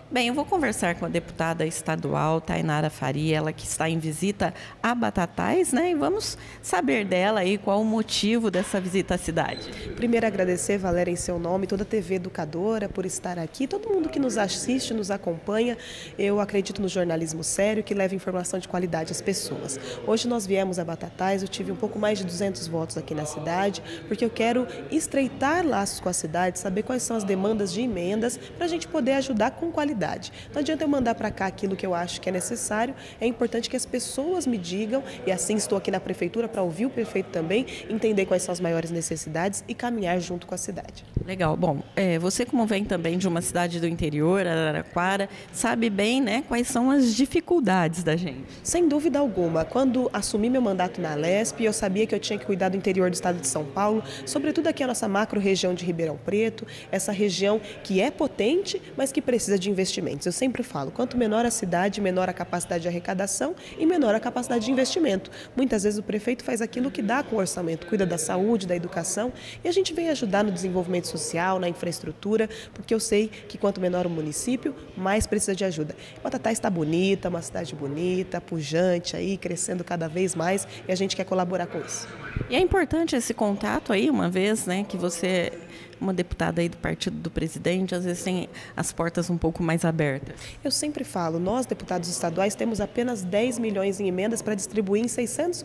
Bem, eu vou conversar com a deputada estadual Tainara Faria, ela que está em visita a Batatais, né? E vamos saber dela aí qual o motivo dessa visita à cidade. Primeiro agradecer, Valéria, em seu nome, toda a TV Educadora por estar aqui, todo mundo que nos assiste, nos acompanha. Eu acredito no jornalismo sério que leva informação de qualidade às pessoas. Hoje nós viemos a Batatais, eu tive um pouco mais de 200 votos aqui na cidade, porque eu quero estreitar laços com a cidade, saber quais são as demandas de emendas para a gente poder ajudar com qualidade. Não adianta eu mandar para cá aquilo que eu acho que é necessário, é importante que as pessoas me digam, e assim estou aqui na prefeitura para ouvir o prefeito também, entender quais são as maiores necessidades e caminhar junto com a cidade. Legal. Bom, você como vem também de uma cidade do interior, Araraquara, sabe bem, né, quais são as dificuldades da gente. Sem dúvida alguma, quando assumi meu mandato na Alesp, eu sabia que eu tinha que cuidar do interior do estado de São Paulo, sobretudo aqui a nossa macro-região de Ribeirão Preto, essa região que é potente, mas que precisa de investimentos. Eu sempre falo, quanto menor a cidade, menor a capacidade de arrecadação e menor a capacidade de investimento. Muitas vezes o prefeito faz aquilo que dá com o orçamento, cuida da saúde, da educação, e a gente vem ajudar no desenvolvimento social, na infraestrutura, porque eu sei que quanto menor o município, mais precisa de ajuda. Batatais está bonita, uma cidade bonita, pujante aí, crescendo cada vez mais, e a gente quer colaborar com isso. E é importante esse contato aí, uma vez, né, que você, uma deputada aí do partido do presidente, às vezes tem as portas um pouco mais abertas. Eu sempre falo, nós, deputados estaduais, temos apenas 10 milhões em emendas para distribuir em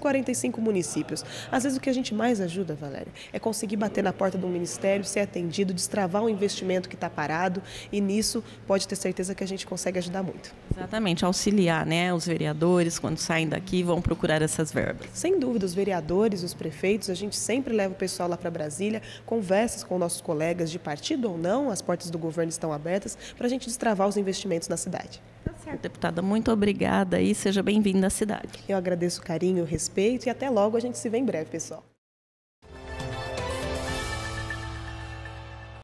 645 municípios. Às vezes o que a gente mais ajuda, Valéria, é conseguir bater na porta do ministério, ser atendido, destravar um investimento que está parado, e nisso pode ter certeza que a gente consegue ajudar muito. Exatamente, auxiliar, né, os vereadores, quando saem daqui, vão procurar essas verbas. Sem dúvida, os vereadores, os prefeitos, a gente sempre leva o pessoal lá para Brasília, conversas com nossos colegas de partido ou não, as portas do governo estão abertas para a gente destravar os investimentos na cidade. Tá certo, deputada, muito obrigada e seja bem-vinda à cidade. Eu agradeço o carinho, o respeito e até logo, a gente se vê em breve, pessoal.